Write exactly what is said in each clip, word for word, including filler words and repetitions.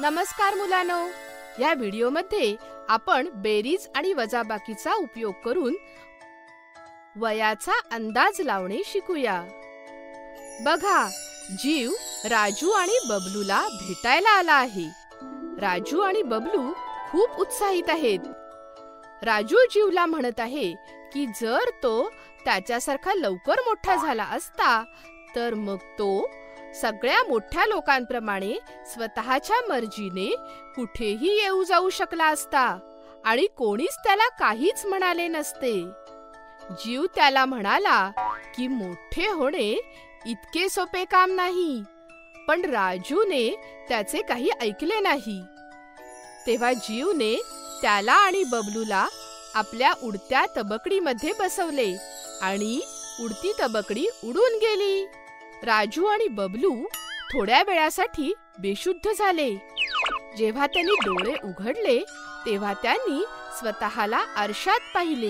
नमस्कार मुलांनो, या व्हिडिओमध्ये आपण बेरीज आणि वजाबाकीचा उपयोग करून वयाचा अंदाज लावणे शिकूया। बघा, जीव राजू आणि बबलूला भेटायला आला आहे। राजू आणि बबलू खूप उत्साहित आहेत। राजू जीवला म्हणत आहे की जर तो त्याच्यासारखा लवकर मोठा झाला असता तर मग तो सगळ्या मोठ्या लोकांप्रमाणे स्वतःच्या मर्जीने कुठेही येऊ जाऊ शकला असता आणि कोणीच त्याला काहीच म्हणाले नसते। जीव त्याला म्हणाला की मोठे होणे इतके सोपे काम नाही, पण राजूने त्याचे काही ऐकले नाही। तेव्हा जीवने त्याला आणि बबलूला आपल्या उडत्या तबकडीमध्ये बसवले आणि उडती तबकडी उडून गेली। राजू आणि बबलू थोड्या वेळासाठी बेशुद्ध झाले। जेव्हा त्यांनी डोळे उघडले तेव्हा त्यांनी स्वतःला आरशात पाहिले।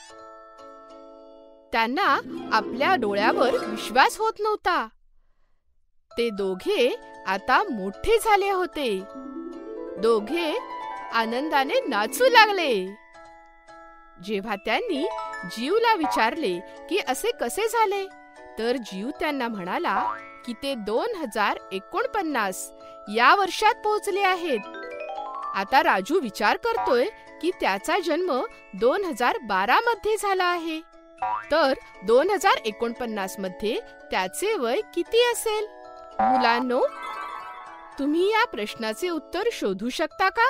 त्यांना आपल्या डोळ्यावर विश्वास होत नव्हता। ते दोघे आता मोठे झाले होते। दोघे आनंदाने नाचू लागले। जेव्हा त्यांनी जीवला विचारले की असे कसे झाले, तर जीव त्यांना म्हणाला की ते दोन हजार एकोणपन्नास या वर्षात पोहोचले आहेत। आता राजू विचार करतोय की त्याचा जन्म दोन हजार बारा मध्ये झाला आहे, तर दोन हजार एकोणपन्नास मध्ये त्याचे वय किती असेल? मुलांनो, तुम्ही या प्रश्नाचे उत्तर शोधू शकता का?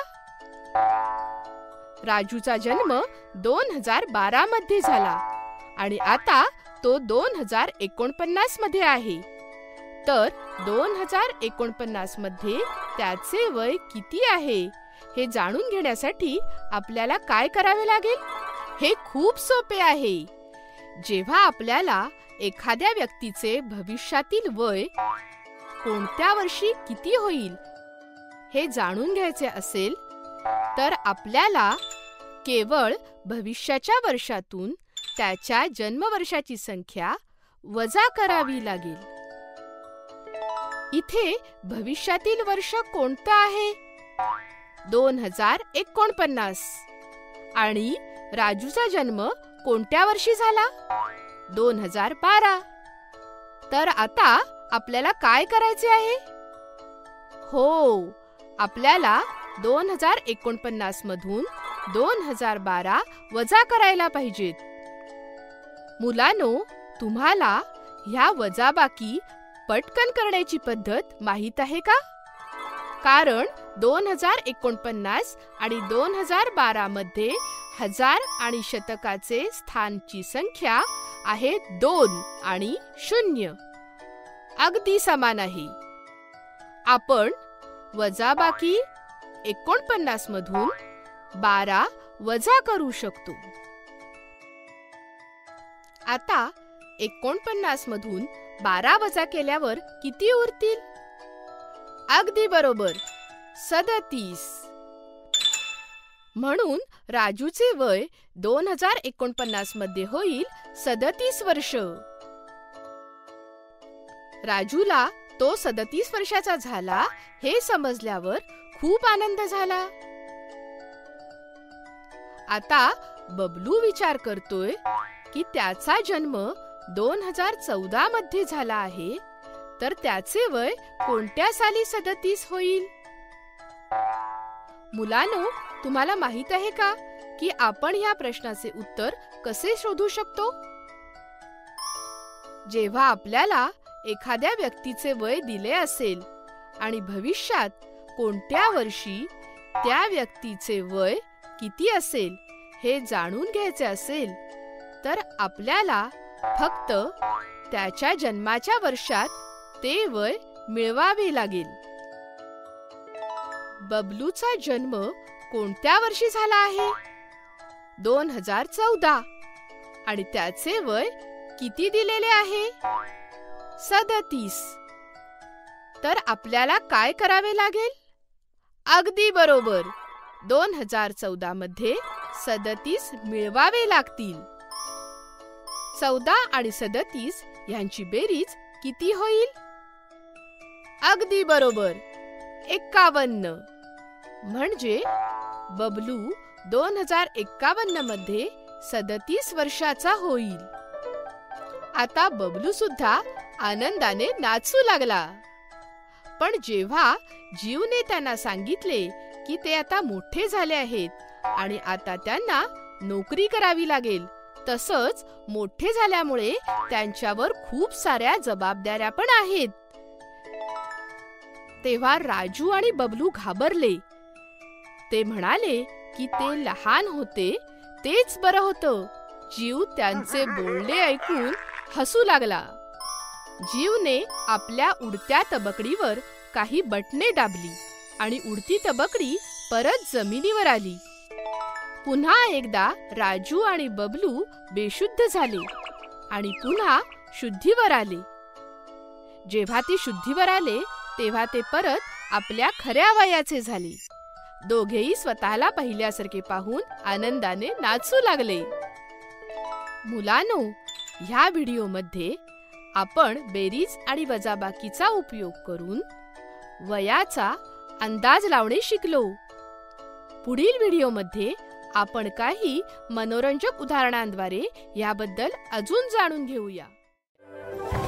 राजूचा जन्म दोन हजार बारा मध्ये झाला आणि आता तो दोन हजार एकोणपन्नास मध्ये आहे, तर दोन हजार एकोणपन्नास मध्ये त्याचे वय किती आहे हे जाणून घेण्यासाठी आपल्याला काय करावे लागेल? हे खूप सोपे आहे। जेव्हा आपल्याला एखाद्या व्यक्तीचे भविष्यातील वय कोणत्या वर्षी किती होईल हे जाणून घ्यायचे असेल, तर आपल्याला केवळ भविष्याच्या वर्षातून त्याच्या जन्मवर्षाची संख्या वजा करावी लागेल। इथे भविष्यातील वर्ष कोणतं आहे? दोन हजार एकोणपन्नास। आणि राजूचा जन्म कोणत्या वर्षी झाला? दोन हजार बारा। तर आता आपल्याला काय करायचे आहे? हो, आपल्याला दोन हजार एकोणपन्नास मधून दोन हजार बारा वजा करायला पाहिजेत। मुलांनो, तुम्हाला ह्या वजाबाकी पटकन करण्याची पद्धत माहित आहे का? कारण दोन हजार एकोणपन्नास आणि दोन हजार बारा मध्ये हजार आणि शतकाचे स्थानची संख्या आहे दोन आणि शून्य, अगदी समान आहे। आपण वजाबाकी एकोणपन्नास मधून बारा वजा करू शकतो। आता एकोणपन्नास मधून बारा वजा केल्यावर किती उरतील? अगदी बरोबर, सदतीस। म्हणून राजूचे वय दोन हजार एकोणपन्नास मध्ये होईल सदतीस वर्ष। राजूला तो सदतीस वर्षाचा झाला हे समजल्यावर खूप आनंद झाला। आता बबलू विचार करतोय की त्याचा जन्म दोन हजार चौदा मध्ये झाला आहे, तर त्याचे वय कोणत्या साली सदतीस होईल? मुलांनो, तुम्हाला माहित आहे का की आपण ह्या प्रश्नाचे उत्तर कसे शोधू शकतो? जेव्हा आपल्याला एखाद्या व्यक्तीचे वय दिले असेल आणि भविष्यात कोणत्या वर्षी त्या व्यक्तीचे वय किती असेल हे जाणून घ्यायचे असेल, तर आपल्याला फक्त त्याच्या जन्माच्या वर्षात ते वय मिळवावे लागेल। बबलूचा जन्म कोणत्या वर्षी झाला आहे? दोन हजार चौदा। आणि त्याचे वय किती दिलेले आहे? सदतीस। तर आपल्याला काय करावे लागेल? अगदी बरोबर, दोन हजार चौदा मध्ये सदतीस मिळवावे लागतील। चौदा आणि सदतीस यांची बेरीज किती होईल? अगदी बरोबर, एक्कावन्न। म्हणजे बबलू दोन हजार एक्कावन्न मध्ये सदतीस वर्षाचा होईल. आता बबलू सुद्धा आनंदाने नाचू लागला. पण जेव्हा जीवने त्यांना सांगितले की ते आता मोठे झाले आहेत आणि आता त्यांना नोकरी करावी लागेल, तसंच मोठे झाल्यामुळे त्यांच्यावर खूप साऱ्या जबाबदाऱ्या पण आहेत, तेव्हा राजू आणि बबलू घाबरले. ते म्हणाले की ते लहान होते तेच बरं होतं. जीव त्यांचे बोलणे ऐकून हसू लागला. जीवने आपल्या उडत्या तबकडीवर काही बटणे दाबली आणि उडती तबकडी परत जमिनीवर आली. पुन्हा एकदा राजू आणि बबलू बेशुद्ध झाले आणि पुन्हा शुद्धीवर आले. जेव्हा ते शुद्धीवर आले तेव्हा ते परत आपल्या खऱ्या वयाचे झाले. दोघेही स्वतःला पहिल्यासारखे पाहून आनंदाने नाचू लागले. मुलांनो, ह्या व्हिडिओमध्ये आपण बेरीज आणि वजाबाकीचा उपयोग करून वयाचा अंदाज लावणे शिकलो. पुढील व्हिडिओमध्ये आपण काही मनोरंजक उदाहरणांद्वारे याबद्दल अजून जाणून घेऊया.